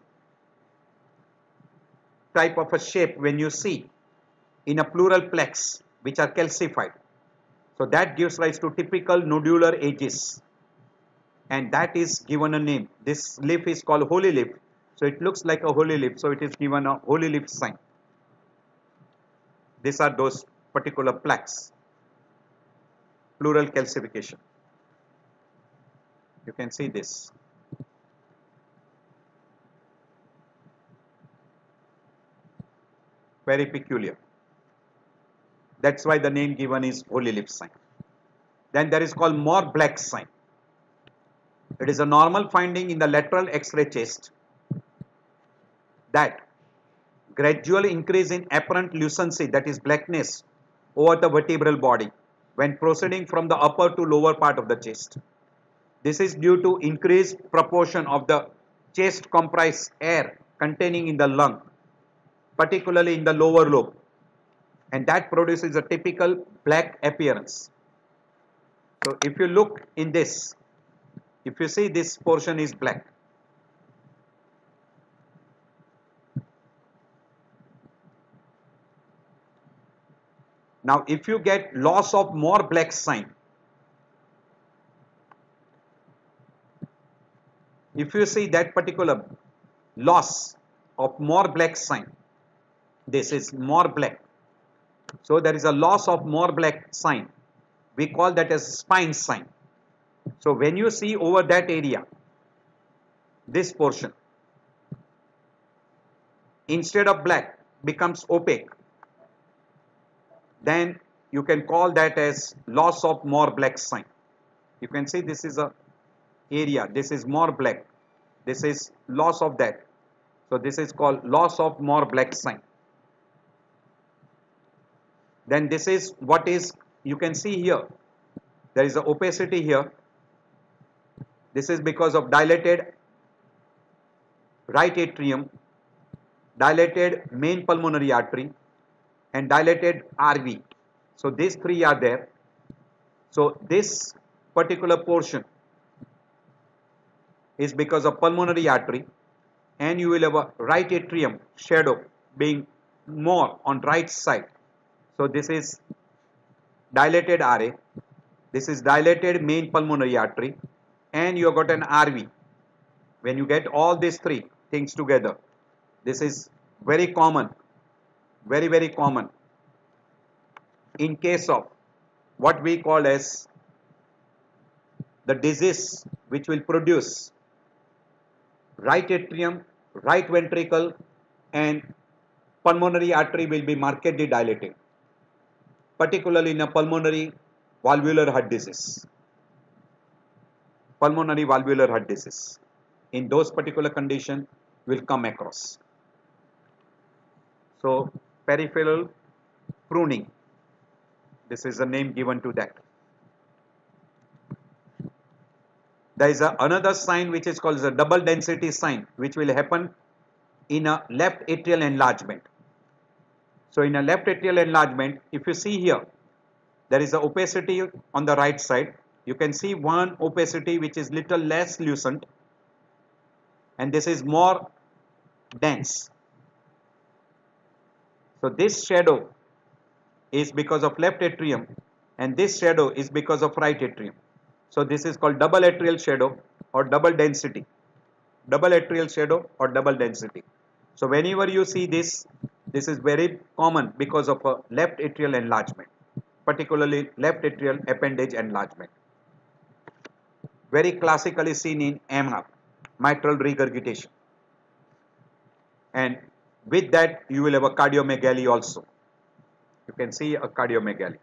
type of a shape when you see in a pleural plex which are calcified. So that gives rise to typical nodular edges, and that is given a name. This leaf is called holy leaf. So it looks like a holy leaf, so it is given a holy leaf sign. These are those particular plaques, pleural calcification. You can see this. Very peculiar. That's why the name given is holy leaf sign. Then there is called Moore-Black sign. It is a normal finding in the lateral X-ray chest that gradual increase in apparent lucency, that is blackness, over the vertebral body when proceeding from the upper to lower part of the chest. This is due to increased proportion of the chest comprised air containing in the lung, particularly in the lower lobe, and that produces a typical black appearance. So if you look in this, if you see this portion is black. Now if you get loss of Moore-Black sign, if you see that particular loss of Moore-Black sign, this is Moore-Black. So there is a loss of Moore-Black sign. We call that as spine sign. So when you see over that area, this portion, instead of black becomes opaque, then you can call that as loss of Moore-Black sign. You can see this is a area, this is Moore-Black, this is loss of that. So this is called loss of Moore-Black sign. Then this is what is, you can see here, there is a opacity here. This is because of dilated right atrium, dilated main pulmonary artery, and dilated RV. So these three are there. So this particular portion is because of pulmonary artery, and you will have a right atrium shadow being more on right side. So this is dilated RA, this is dilated main pulmonary artery, and you have got an RV. When you get all these three things together, this is very common, very common in case of what we call as the disease which will produce right atrium, right ventricle, and pulmonary artery will be markedly dilated, particularly in a pulmonary valvular heart disease. Pulmonary valvular heart disease. In those particular conditions will come across. So peripheral pruning, this is a name given to that. There is another sign which is called the double density sign, which will happen in a left atrial enlargement. So in a left atrial enlargement, if you see here, there is a opacity on the right side. You can see one opacity which is little less lucent, and this is more dense. So this shadow is because of left atrium, and this shadow is because of right atrium. So this is called double atrial shadow or double density. Double atrial shadow or double density. So whenever you see this, this is very common because of a left atrial enlargement, particularly left atrial appendage enlargement. Very classically seen in MR, mitral regurgitation. and with that you will have a cardiomegaly also. You can see a cardiomegaly.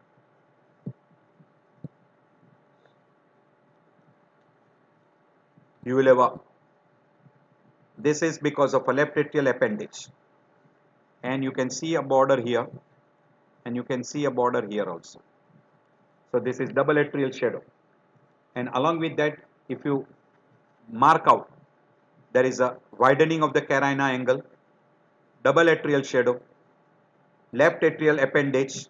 You will have a, this is because of a left atrial appendage, and you can see a border here, and you can see a border here also. So this is double atrial shadow, and along with that, if you mark out, there is a widening of the carina angle, double atrial shadow, left atrial appendage,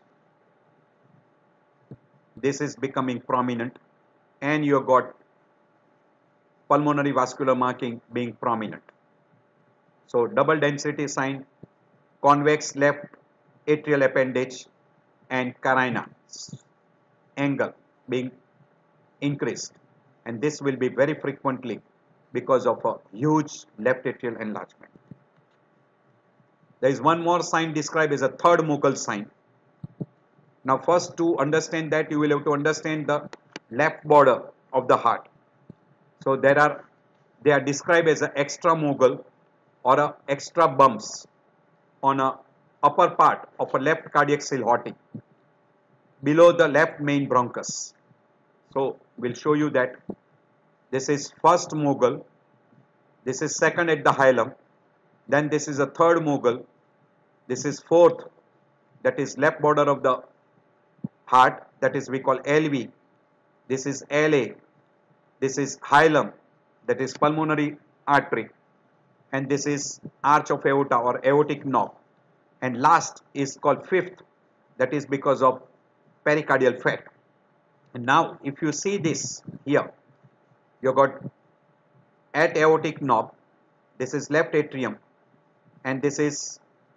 this is becoming prominent, and you have got pulmonary vascular marking being prominent. So double density sign, convex left atrial appendage, and carina angle being increased, and this will be very frequently because of a huge left atrial enlargement. There is one more sign described as a third Mughal sign. Now first, to understand that, you will have to understand the left border of the heart. So they are described as an extramural or a extra bumps on a upper part of a left cardiac aortic below the left main bronchus. So we'll show you that this is first Mughal, this is second at the hilum, then this is a third Mughal, this is fourth, that is left border of the heart, that is we call LV, this is LA, this is hilum, that is pulmonary artery, and this is arch of aorta or aortic knob, and last is called fifth, that is because of pericardial fat. And now if you see this here, you got at aortic knob, this is left atrium, and this is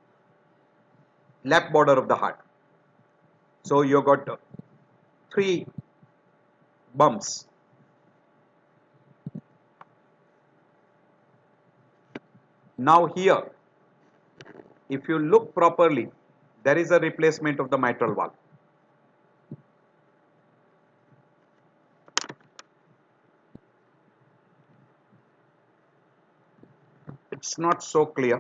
left border of the heart. So you got three bumps. Now here, if you look properly, there is a replacement of the mitral valve. It's not so clear.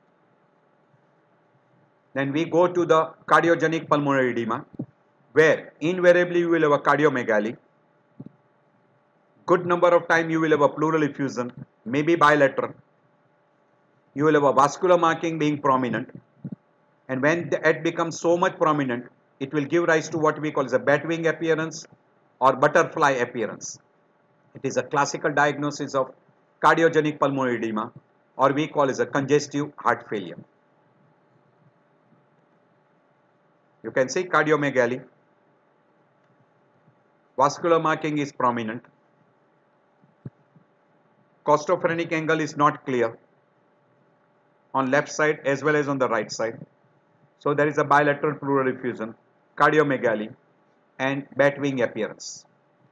Then we go to the cardiogenic pulmonary edema, where invariably you will have a cardiomegaly. Good number of time you will have a pleural effusion, maybe bilateral. You will have a vascular marking being prominent, and when it becomes so much prominent, it will give rise to what we call as a bat wing appearance or butterfly appearance. It is a classical diagnosis of cardiogenic pulmonary edema, or we call as a congestive heart failure. You can see cardiomegaly, vascular marking is prominent, costophrenic angle is not clear on left side as well as on the right side. So there is a bilateral pleural effusion, cardiomegaly, and bat wing appearance.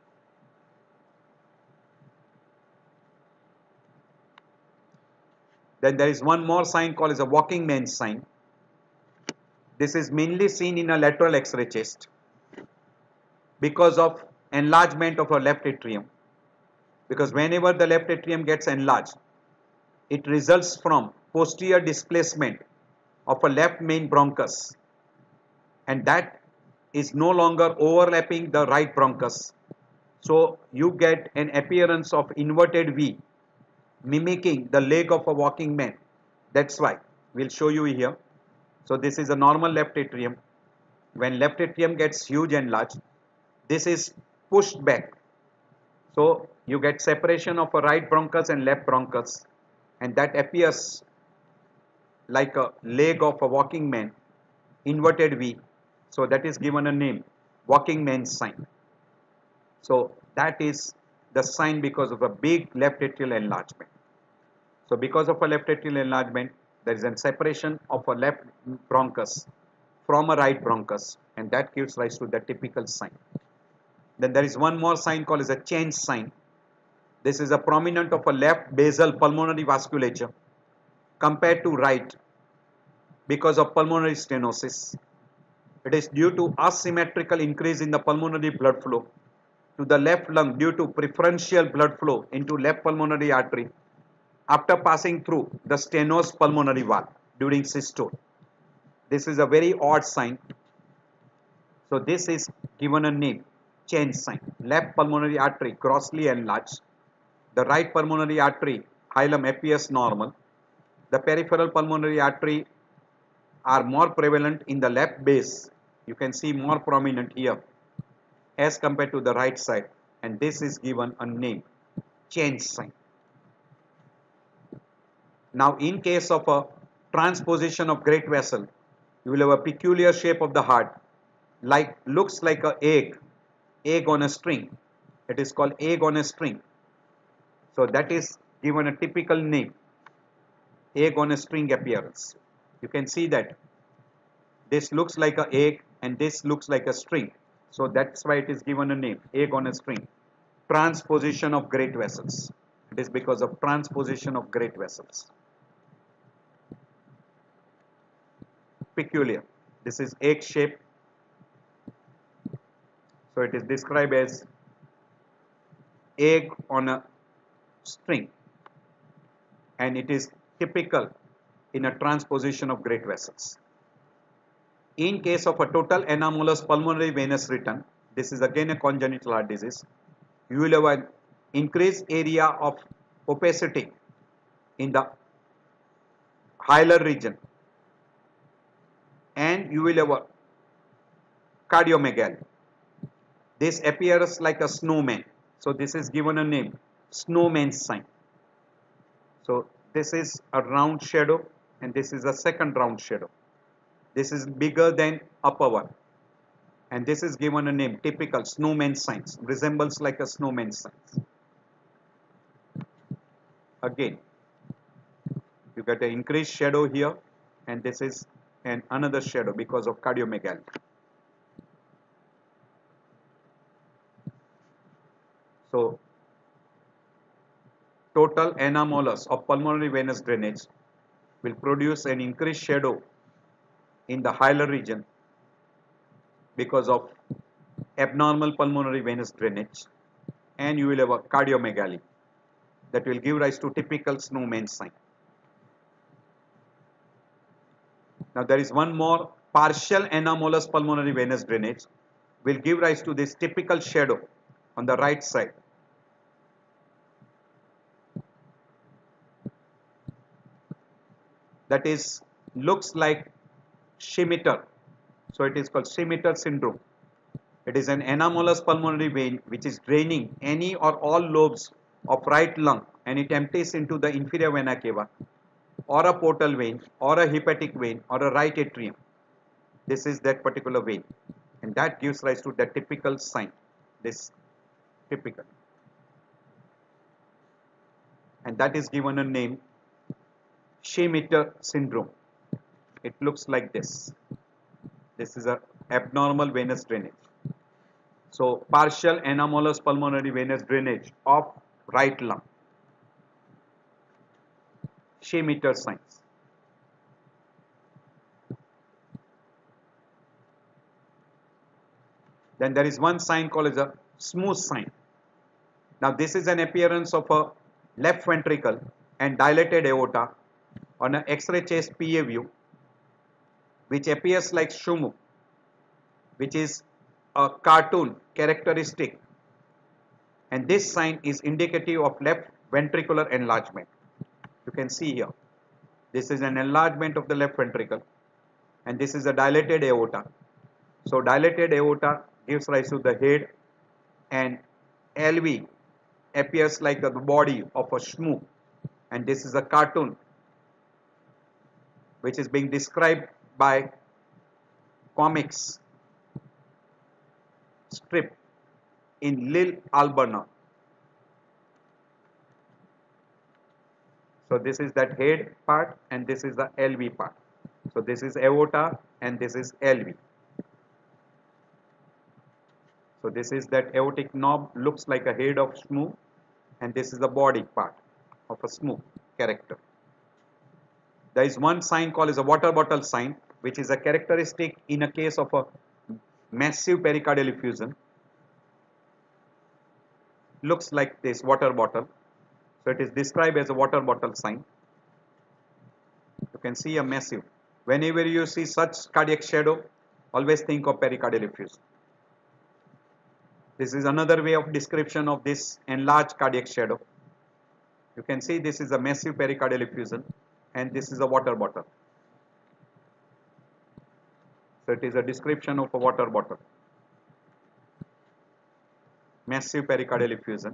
Then there is one more sign called as a walking man's sign. This is mainly seen in a lateral X-ray chest because of enlargement of a left atrium. Because whenever the left atrium gets enlarged, it results from posterior displacement of a left main bronchus, and that is no longer overlapping the right bronchus. So you get an appearance of inverted V, mimicking the leg of a walking man. That's why we'll show you here. So this is a normal left atrium. When left atrium gets huge enlarged, this is pushed back. So you get separation of a right bronchus and left bronchus, and that appears like a leg of a walking man, inverted V. So that is given a name, walking man's sign. So that is the sign because of a big left atrial enlargement. So because of a left atrial enlargement, there is a separation of a left bronchus from a right bronchus, and that gives rise to the typical sign. Then there is one more sign called as a change sign. This is a prominent of a left basal pulmonary vasculature compared to right because of pulmonary stenosis. It is due to asymmetrical increase in the pulmonary blood flow to the left lung due to preferential blood flow into left pulmonary artery after passing through the stenos pulmonary valve during systole. This is a very odd sign. So this is given a name, change sign. Left pulmonary artery grossly enlarged. The right pulmonary artery hilum appears normal. The peripheral pulmonary artery are more prevalent in the left base. You can see more prominent here as compared to the right side, and this is given a name, change sign. Now in case of a transposition of great vessel, you will have a peculiar shape of the heart, like looks like a egg on a string. It is called egg on a string. So that is given a typical name, egg on a string appearance. You can see that this looks like a egg and this looks like a string. So that's why it is given a name, egg on a string. Transposition of great vessels. It is because of transposition of great vessels. Peculiar. This is egg shape. So it is described as egg on a string, and it is typical in a transposition of great vessels. In case of a total anomalous pulmonary venous return, this is again a congenital heart disease, you will have an increased area of opacity in the hilar region, and you will have a cardiomegaly. This appears like a snowman. So this is given a name, snowman sign. So this is a round shadow and this is a second round shadow. This is bigger than upper one. And this is given a name, typical snowman signs, resembles like a snowman signs. Again, you get an increased shadow here, and this is another shadow because of cardiomegaly. So total anomalous of pulmonary venous drainage will produce an increased shadow in the hilar region because of abnormal pulmonary venous drainage, and you will have a cardiomegaly that will give rise to typical snowman sign. Now there is one more, partial anomalous pulmonary venous drainage will give rise to this typical shadow on the right side. That is looks like Schmitter. So it is called Schmitter syndrome. It is an anomalous pulmonary vein which is draining any or all lobes of right lung, and it empties into the inferior vena cava or a portal vein or a hepatic vein or a right atrium. This is that particular vein, and that gives rise to that typical sign, this typical, and that is given a name, Schmitter syndrome. It looks like this. This is a abnormal venous drainage. So partial anomalous pulmonary venous drainage of right lung, Schmitter signs. Then there is one sign called as a smooth sign. Now this is an appearance of a left ventricle and dilated aorta on an X-ray chest PA view, which appears like shumu, which is a cartoon characteristic, and this sign is indicative of left ventricular enlargement. You can see here, this is an enlargement of the left ventricle, and this is a dilated aorta. So dilated aorta gives rise to the head, and LV appears like the body of a shmoo, and this is a cartoon which is being described by comics strip in Lil Alberna. So this is that head part and this is the LV part. So this is aorta and this is LV. So this is that aortic knob, looks like a head of shmoo, and this is the body part of a shmoo character. There is one sign called as a water bottle sign, which is a characteristic in a case of a massive pericardial effusion. Looks like this water bottle. So it is described as a water bottle sign. You can see a massive. Whenever you see such cardiac shadow, always think of pericardial effusion. This is another way of description of this enlarged cardiac shadow. You can see this is a massive pericardial effusion and this is a water bottle. So it is a description of a water bottle. Massive pericardial effusion.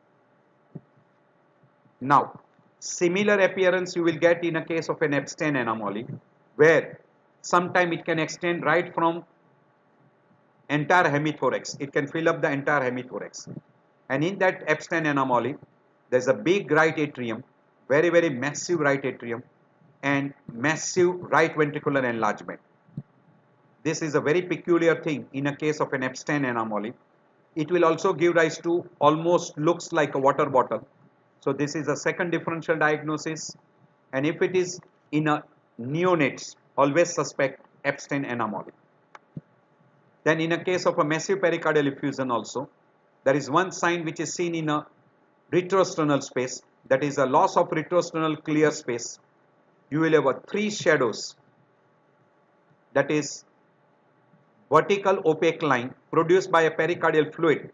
Now, similar appearance you will get in a case of an Epstein anomaly, where sometime it can extend right from entire hemithorax. It can fill up the entire hemithorax. And in that Epstein anomaly, there is a big right atrium, very, very massive right atrium, and massive right ventricular enlargement. This is a very peculiar thing in a case of an Epstein anomaly. It will also give rise to almost looks like a water bottle. So this is a second differential diagnosis, and if it is in a neonates, always suspect Epstein anomaly. Then in a case of a massive pericardial effusion also, there is one sign which is seen in a retrosternal space, that is a loss of retrosternal clear space. You will have a three shadows, that is vertical opaque line produced by a pericardial fluid,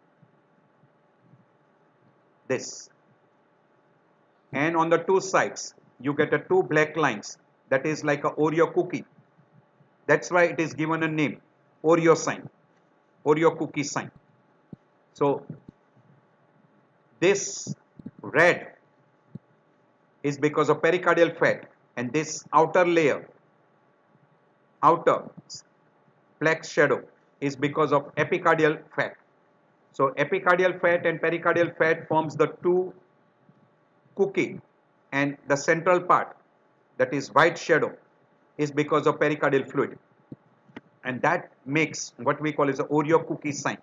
this, and on the two sides you get a two black lines, that is like a Oreo cookie. That's why it is given a name, Oreo sign, Oreo cookie sign. So this red is because of pericardial fat, and this outer layer, outer black shadow, is because of epicardial fat. So epicardial fat and pericardial fat forms the two cookie, and the central part, that is white shadow, is because of pericardial fluid, and that makes what we call as a Oreo cookie sign.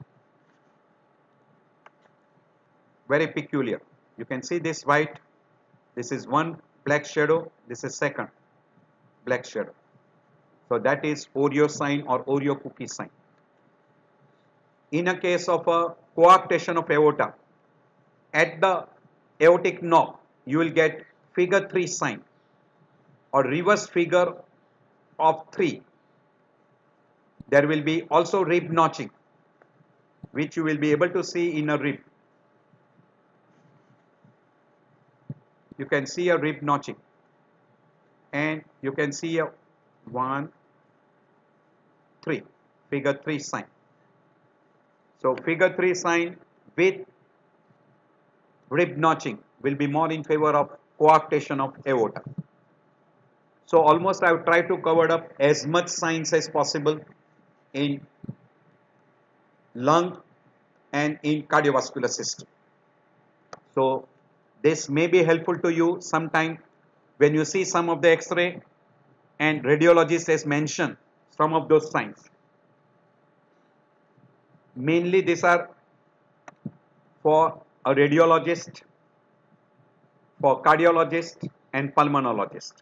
Very peculiar. You can see this white, this is one black shadow, this is second black shadow. So that is Oreo sign or Oreo cookie sign. In a case of a coarctation of aorta, at the aortic knob, you will get figure 3 sign or reverse figure of 3. There will be also rib notching, which you will be able to see in a rib. You can see a rib notching, and you can see a 1, 3, figure 3 sign. So figure 3 sign with rib notching will be more in favor of coarctation of aorta. So almost I have tried to cover up as much signs as possible in lung and in cardiovascular system. So this may be helpful to you sometime when you see some of the X-ray and radiologist has mentioned some of those signs. Mainly these are for a radiologist, for cardiologist and pulmonologist.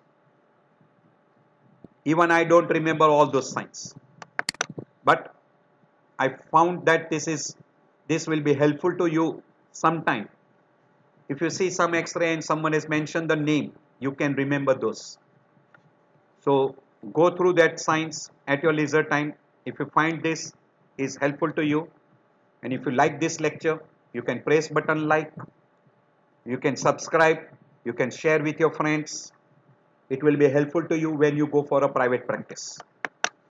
Even I don't remember all those signs, but I found that this will be helpful to you sometime. If you see some X-ray and someone has mentioned the name, you can remember those. So go through that signs at your leisure time. If you find this is helpful to you, and if you like this lecture, you can press button like, you can subscribe, you can share with your friends. It will be helpful to you when you go for a private practice.